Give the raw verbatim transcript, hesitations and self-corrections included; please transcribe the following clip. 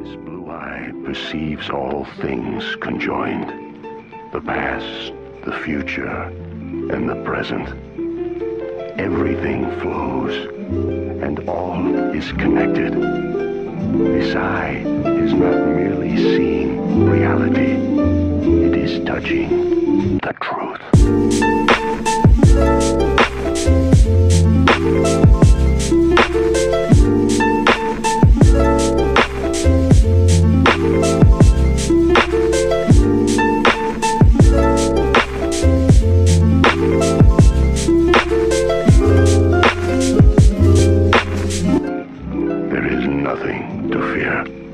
Its blue eye perceives all things conjoined. The past, the future, and the present. Everything flows, and all is connected. This eye is not merely seeing reality, it is touching the truth. There is nothing to fear.